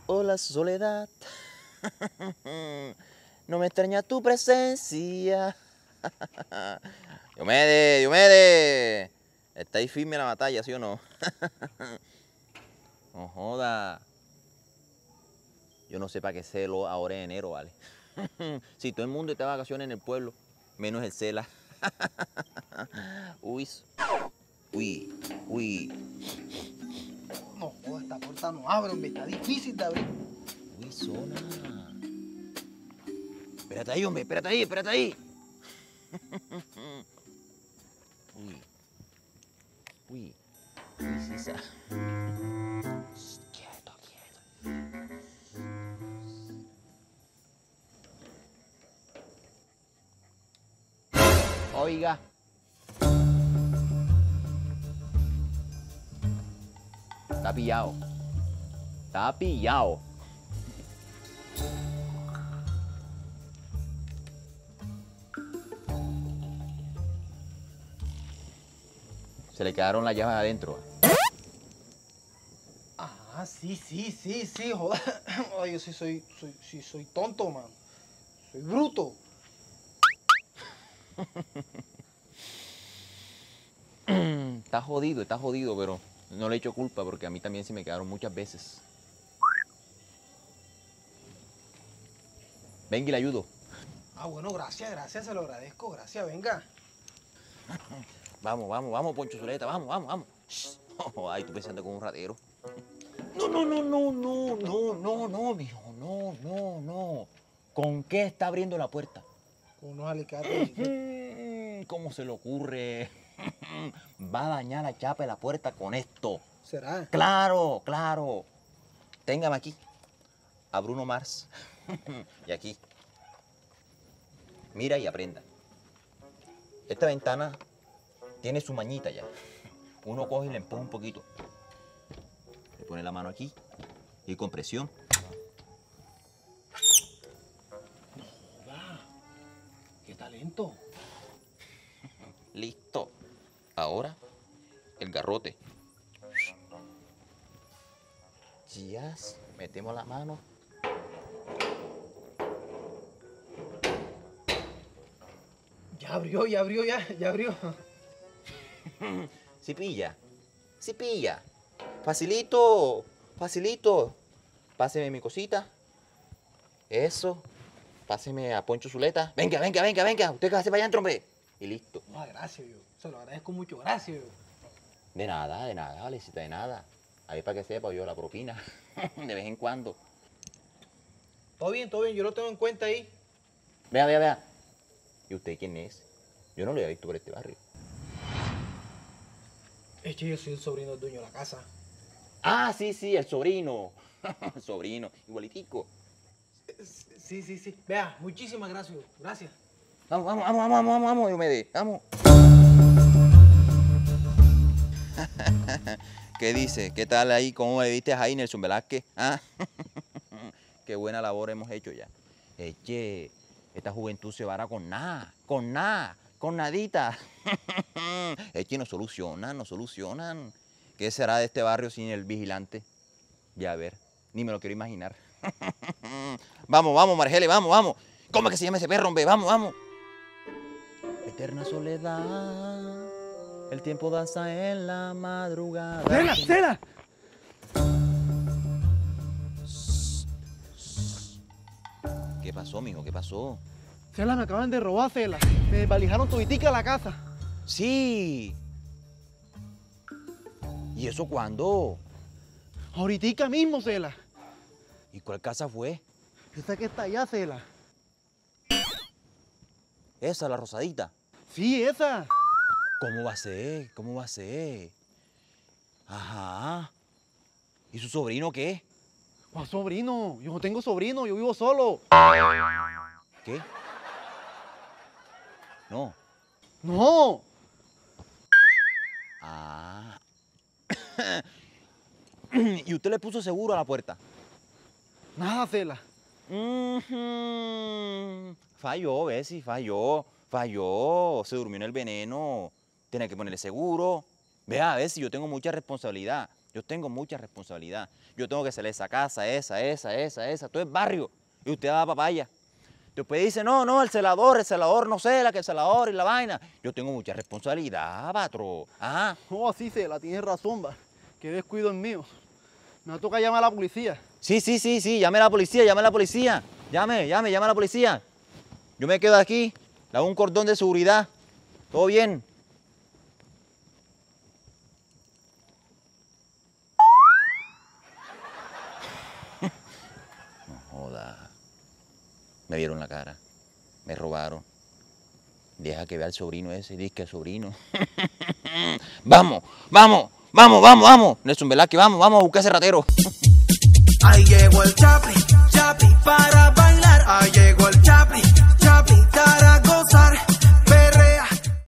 Hola, soledad. No me extraña tu presencia. Diomedes, Diomedes. ¿Está ahí firme la batalla, sí o no? No joda. Yo no sé para qué celo ahora en enero, ¿vale? Si todo el mundo está de vacaciones en el pueblo, menos el Cela. Uy, uy, uy. No, esta puerta no abre, hombre, está difícil de abrir. Uy, zona. Espérate ahí, hombre, espérate ahí, espérate ahí. Uy, uy, uy, sí, quieto, quieto. Oiga. Está pillado. Está pillado. Se le quedaron las llaves adentro. Ah, sí, joder. Ay, yo sí soy tonto, man. Soy bruto. Está jodido, pero no le echo culpa porque a mí también se me quedaron muchas veces. Venga y le ayudo. Ah, bueno, gracias, se lo agradezco, gracias, venga. Vamos, Poncho Zuleta, vamos. Shh. Ay, tú pensando como un ratero. No, mijo, no. ¿Con qué está abriendo la puerta? Con unos alicates. ¿Cómo se le ocurre? Va a dañar la chapa de la puerta con esto. ¿Será? Claro. Téngame aquí a Bruno Mars. Y aquí. Mira y aprenda. Esta ventana tiene su mañita ya. Uno coge y le empuja un poquito. Le pone la mano aquí y con presión. Joda, qué talento. Listo. Ahora el garrote. Ya metemos la mano. Ya abrió, ya abrió. Si pilla. Facilito. Páseme mi cosita. Eso. Páseme a Poncho Zuleta. Venga. Usted que hace para allá, trompe. Y listo. Ah, gracias, yo. Se lo agradezco mucho, gracias, yo. De nada, valecita, de nada. Ahí para que sepa yo la propina. De vez en cuando. Todo bien, yo lo tengo en cuenta ahí. Vea. ¿Y usted quién es? Yo no lo había visto por este barrio. Es que yo soy el sobrino del dueño de la casa. Ah, sí, el sobrino. El sobrino, igualitico. Sí. Vea, muchísimas gracias, yo. Gracias. Vamos, Diomedes, vamos. ¿Qué dice? ¿Qué tal ahí? ¿Cómo me viste a Nelson Velázquez? ¿Ah? Qué buena labor hemos hecho ya. Eche, esta juventud se vara con nadita. Eche, no solucionan. ¿Qué será de este barrio sin el vigilante? Ya a ver, ni me lo quiero imaginar. Vamos, Margele, vamos. ¿Cómo es que se llama ese perro, hombre? Vamos. Eterna soledad, el tiempo danza en la madrugada. ¡Cela! ¿Qué pasó, mijo? ¿Qué pasó? Cela, me acaban de robar, Cela. Me desvalijaron toditica la casa. Sí. ¿Y eso cuándo? Ahoritica mismo, Cela. ¿Y cuál casa fue? Esa que está allá, Cela. Esa, la rosadita. Sí, esa. ¿Cómo va a ser? Ajá. ¿Y su sobrino qué? ¿Cuál sobrino? Yo no tengo sobrino, yo vivo solo. ¿Qué? No. No. Ah. ¿Y usted le puso seguro a la puerta? Nada, Cela. Falló, Bessie, falló. Se durmió en el veneno. Tiene que ponerle seguro. Vea, Bessie, yo tengo mucha responsabilidad. Yo tengo mucha responsabilidad. Yo tengo que salir esa casa, esa. Todo es barrio. Y usted da papaya. Después dice, no, el celador, no sé, el celador y la vaina. Yo tengo mucha responsabilidad, patro. Ajá. No, así se la tiene razón, va. Qué descuido es mío. Me toca llamar a la policía. Sí, llame a la policía. Llame a la policía. Yo me quedo aquí, le hago un cordón de seguridad. Todo bien. No joda. Me vieron la cara. Me robaron. Deja que vea al sobrino ese, dice que es sobrino. Vamos. Nelson Velázquez, vamos a buscar ese ratero. Ahí llegó el Chapi para bailar. Ahí llegó el Chapi, para